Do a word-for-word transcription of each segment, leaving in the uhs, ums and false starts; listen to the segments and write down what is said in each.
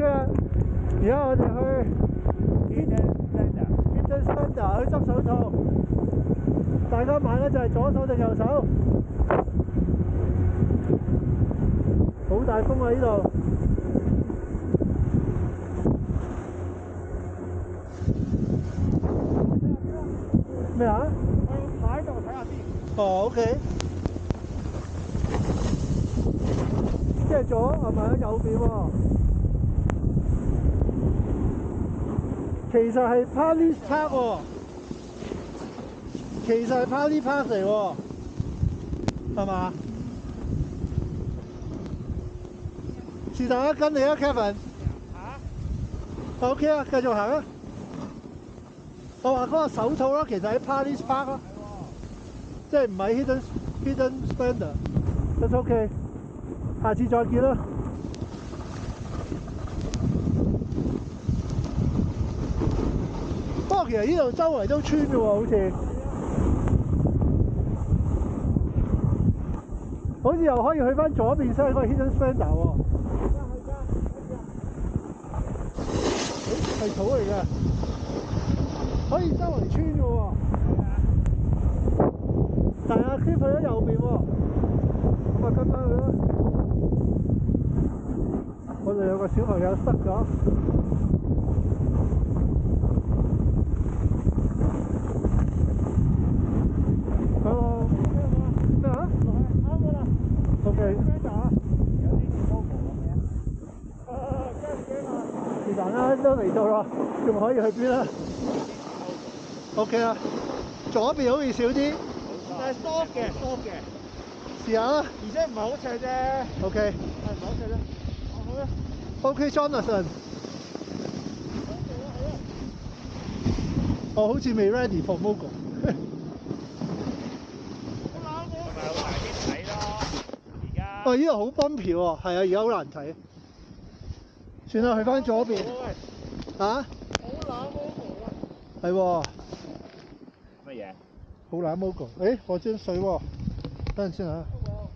啊！而家我哋去 Hidden Spender 去執手套。大家買嗰隻係左手定右手？好大風啊！呢度咩啊？我要踩度睇下先。哦 ，OK。即係左係咪喺右邊喎？其實係 Palace Park 喎，其實係 Palace Park 嚟喎，係嘛？是但啦，跟你啊 ，Kevin。嚇 ？OK 啊，繼續行啊！我話嗰個手套啦，其實喺 Palace Park 咯，即係唔係 Hidden Hidden Spender。That's OK， 下次再見啦。不過其實呢度周圍都村嘅喎，好似，好似又可以去翻左邊先嗰個 Hidden Spender 喎。誒，係草嚟嘅，可以周圍村嘅喎。但係阿 Cliff 去咗右邊喎，咁啊跟翻去啦。我哋有個小朋友塞咗。都嚟到啦，仲可以去邊啊 ？OK 啦，左邊好似少啲，但係 soft 嘅 soft 嘅，試下啦。而且唔係好斜啫。OK， 係唔係好斜啫？好啦。OK，Jonathan。我好似未 ready for Mogo。好冷喎。係咪好難啲睇咯？而家。哦，呢度好 bumpy 喎，係啊，而家好難睇。算啦，去翻左邊。嚇？好冷 Mogo 啊！係喎。乜嘢？好冷 Mogo。誒，我張水喎。等陣先嚇。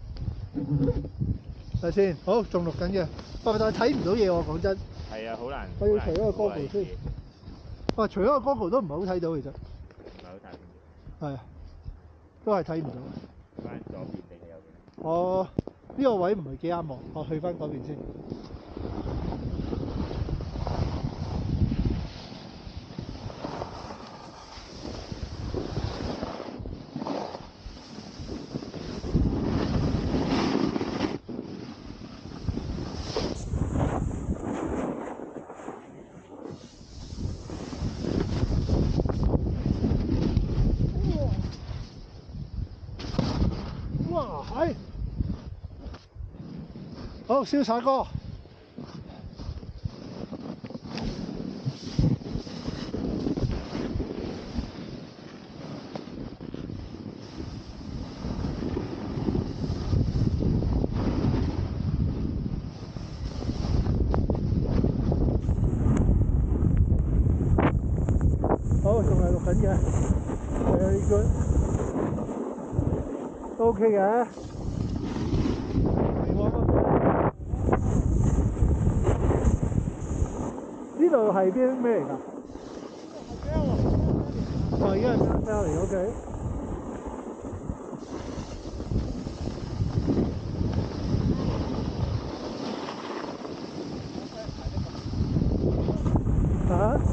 睇先，好，仲錄緊嘅。不過但係睇唔到嘢喎，講真。係啊，好難。我要除咗個 Goggle 先。哇，除咗個 Goggle 都唔係好睇到其實。唔係好睇。係啊，都係睇唔到。翻左邊定係右邊？我呢個位唔係幾啱望，我去翻嗰邊先。哇，係！好，瀟灑哥。好，仲係錄緊嘅，係呢個都 OK 嘅。呢度係邊咩嚟㗎？哦，依家係 Valley OK。嚇？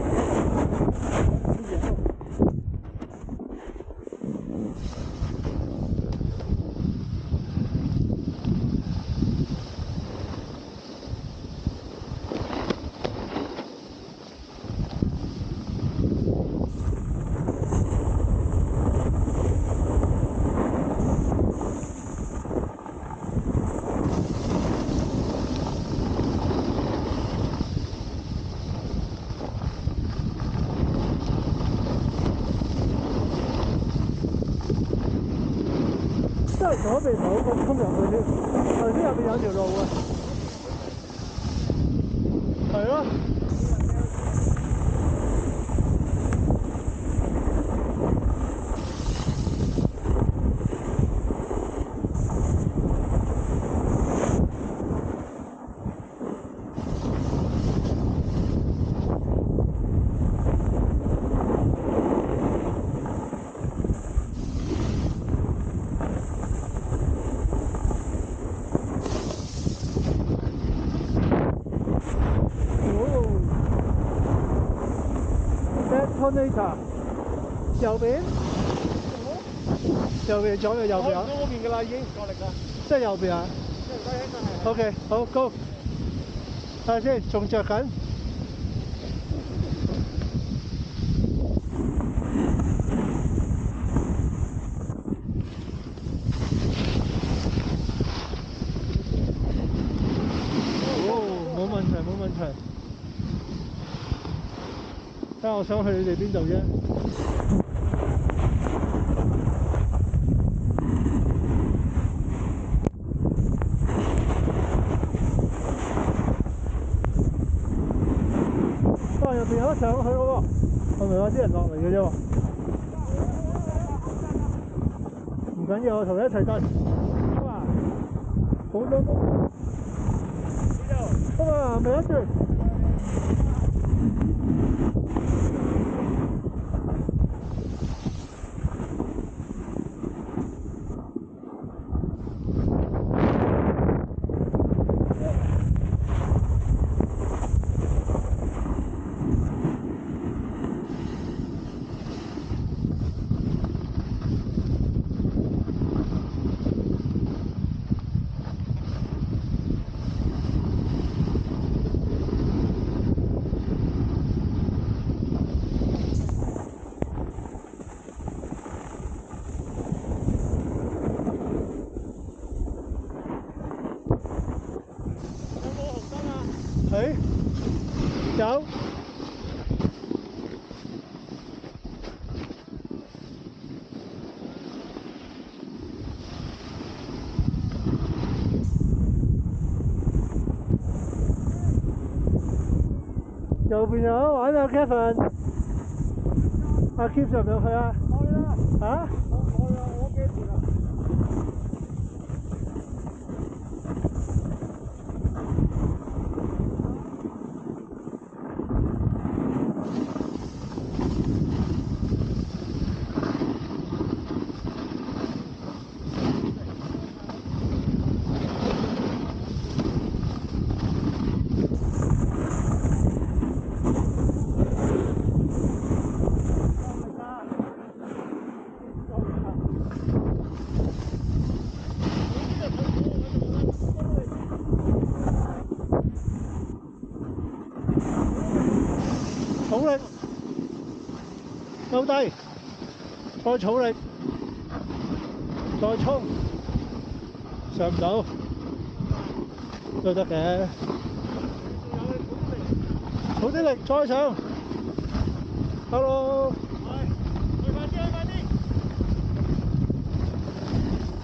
真係左邊唔係好咁衝入去添，頭先入邊有條路啊。係咯。 alternator， 右邊，右邊左右右邊啊？ 嗰邊㗎啦，已經過力啦。 即係右邊啊？ 即係而家應該係。 OK， 好 ，Go。睇下先，仲着緊。冇問題，冇問題。睇下我想去你哋邊度啫。哇！入邊有得上去喎，係咪有啲人落嚟嘅啫喎？唔緊要，我同你一齊跟。哇！好多公路。哇！咪一住。誒，有。右邊有得玩啊 ，Kevin。阿 Keep 上唔上去啊？去啦。嚇？我去啊，我幾時啊？重力，勾低，再重力，再衝，上唔到都得嘅。儲啲力，再上。Hello。